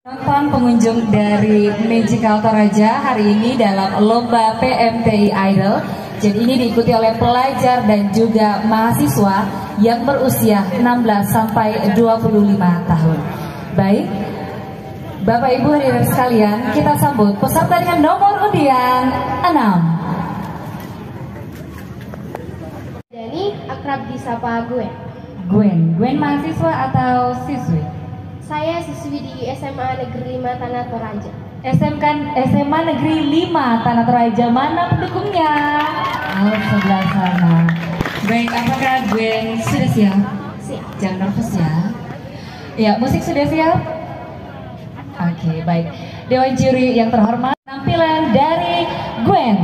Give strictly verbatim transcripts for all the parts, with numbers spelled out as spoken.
Penonton pengunjung dari Magical Toraja hari ini dalam lomba P M T I Idol. Jadi ini diikuti oleh pelajar dan juga mahasiswa yang berusia enam belas sampai dua puluh lima tahun. Baik, Bapak Ibu hadirin sekalian, kita sambut peserta dengan nomor undian enam. Dani, akrab disapa Gwen. Gwen, Gwen mahasiswa atau siswi? Saya siswi di S M A Negeri lima Tanah Toraja. S M K S M A Negeri lima Tanah Toraja, mana pendukungnya? Oh, sebelah sana. Baik, apakah Gwen sudah siap? Siap. Jangan nervous ya. Ya, musik sudah siap? Oke, baik. Dewan juri yang terhormat, tampilan dari Gwen.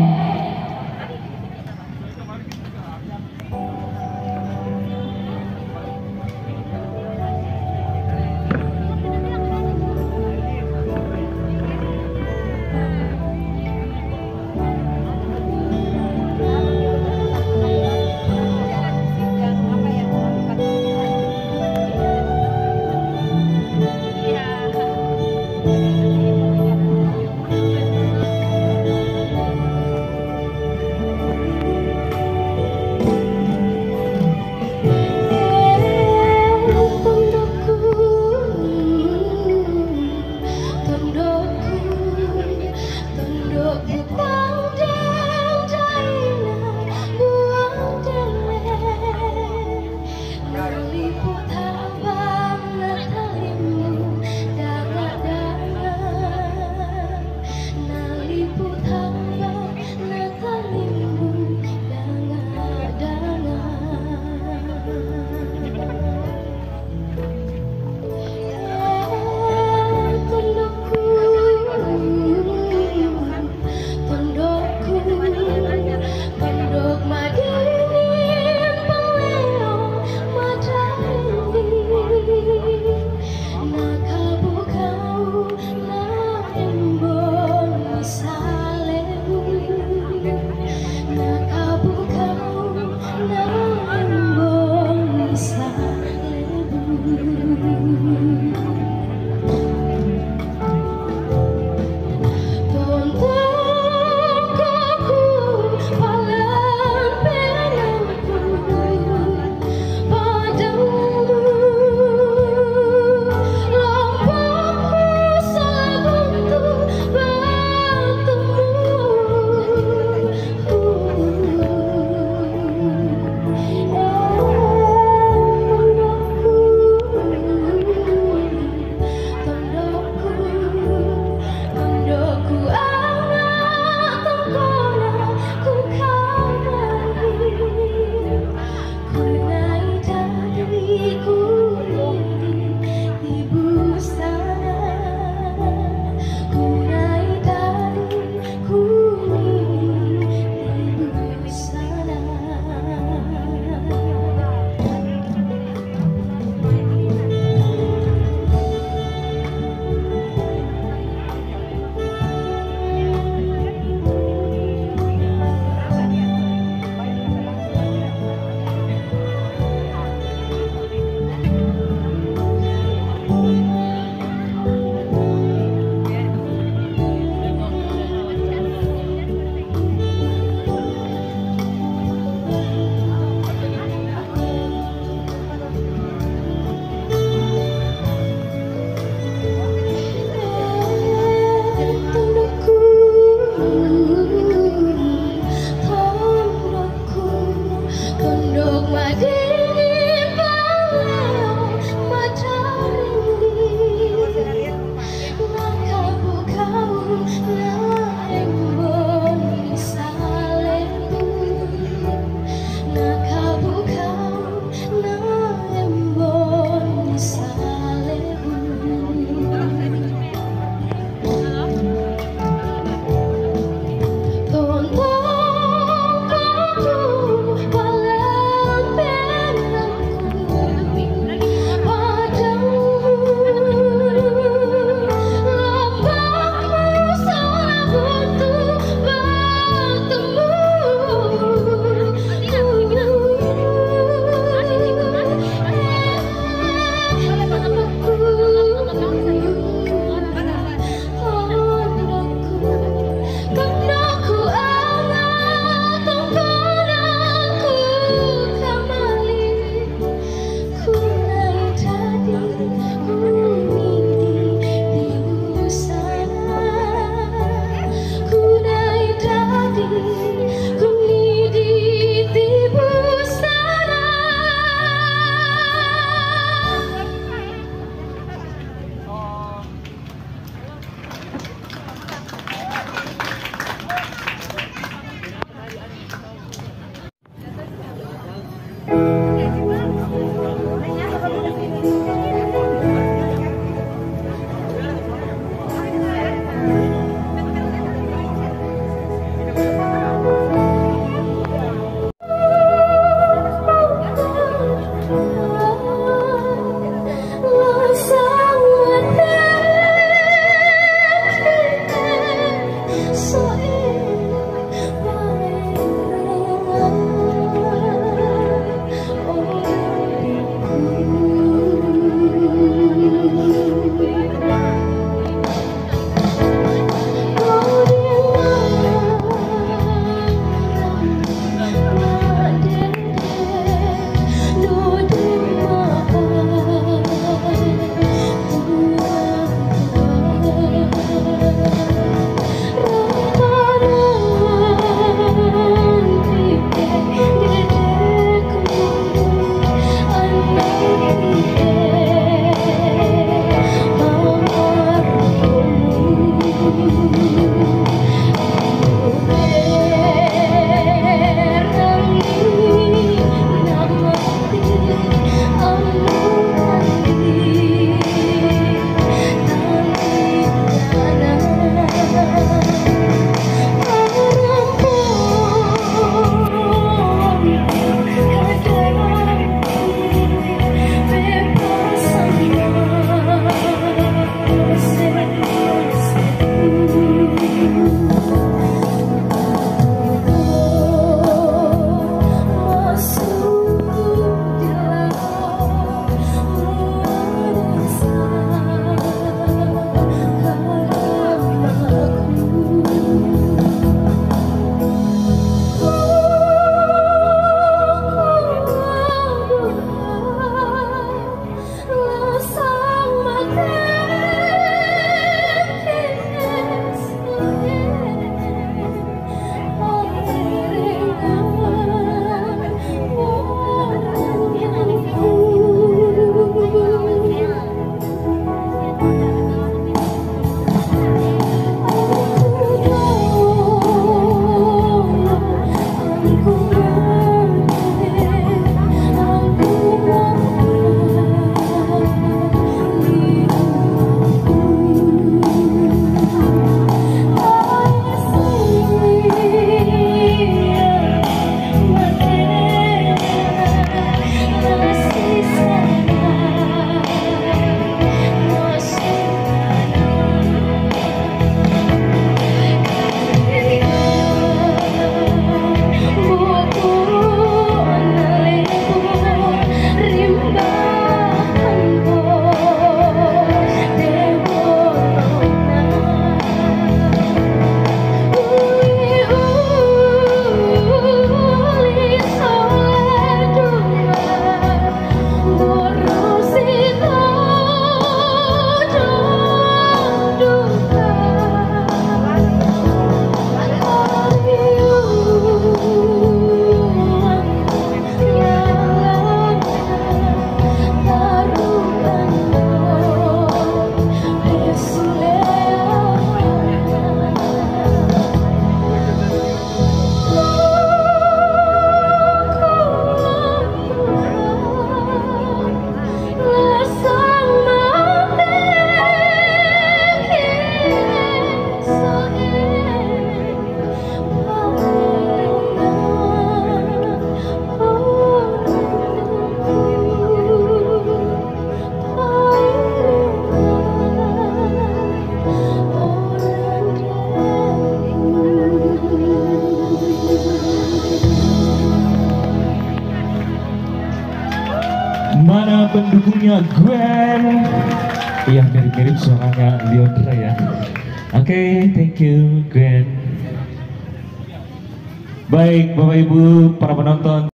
pendukungnya Gwen. Iya, mirip-mirip suaranya Leondra ya. Oke, okay, thank you Gwen. Baik Bapak Ibu para penonton.